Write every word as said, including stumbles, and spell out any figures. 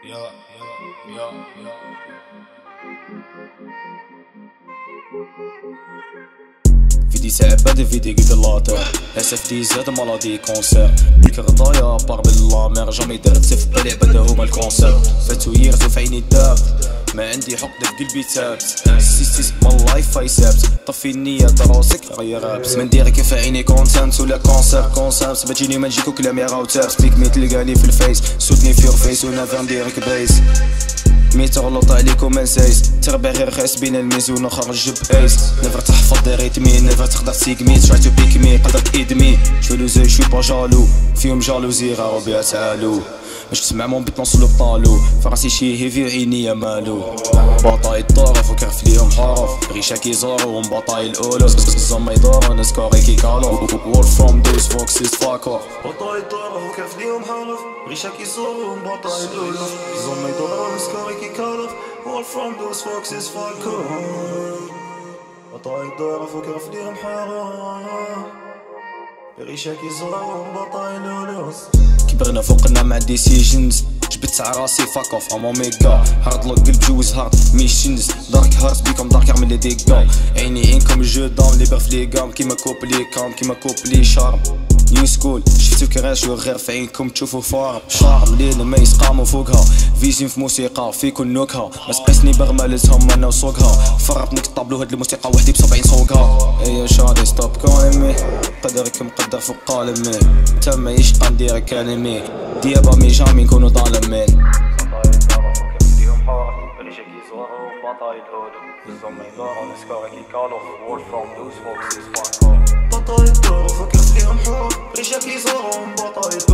يا يا يا يا فيدي صعبة فيدي قد اللاتر اس اف دي زاد مالادي كونسير ديك غضايا بار بالله مير جامي درت سيف بالي بدا هما الكونسير فاتو ييرز وفي عيني داب ما عندي حقد في قلبي تابت سيستيس مال لايف فاي سابت طفي النية دراسك غير رابس ما ندير كيف عيني كونتنت ولا كونسير كونسابس ما تجيني ما نجيكو كلامي غاو تابس بيك مي تلقاني في الفيس سودني في يور فيس ونافير نديرك بيس مي تغلط عليك وما نسايس تربع غير خاس بين الميزون وخرج جب ايس نفر تحفظ دي ريتمي نفر تقدر تسيقمي تراي تو بيك مي قدرك ايدمي شوي لوزي شوي با جالو فيهم جالوزي غارو بيها تعالو باش تسمع مون بيت نوصلو بطالو فراسي شي هيفي عينيا مالو باطاي الطرف وكرف ليهم حرف غيشا كيزارو ومباطاي الاولوس الزما يدور نسكوري كي كالو وول فروم دوز فوكسيز فاك اوف باطاي الطرف وكرف ليهم حرف غيشا كيزارو ومباطاي الاولوس الزما يدور نسكوري كي كالو وول فروم دوز فوكسيز فاك اوف باطاي الطرف وكرف ليهم حرف غيشا كيزارو ومباطاي الاولوس كبرنا فوقنا مع ديسيجنز جبت راسي فاك اوف ام اوميغا هارد لوك قلب جوز هارد ميشنز دارك هارت بيكم دارك يعمل لي ديكا عيني انكم جو داون لي بير في لي كام كيما كوبلي كام كيما كوبلي شارم نيو سكول شفتو كراشو غير في عينكم تشوفو فارم شارم ليل ما يسقامو فوقها فيزين في موسيقى فيكون نوكها ما سقيسني بغمالتهم انا وسوقها فرط نك طابلو هاد الموسيقى وحدي بسبعين صوقها ايا شادي ستوب كولمي قدرك مقدر فوق قالمي تا ما يشقى نديرك انمي ديابا مي جامي نكونو ظالمين بطاي الدارة فوق فيديهم حارة بلي شكي زورو بطاي الهودو بالزوم يدورو نسكوري كي كالو وول فروم دوز فوكسيز فاكو بطاي الدارة فوق فيديهم حارة بلي شكي زورو بطاي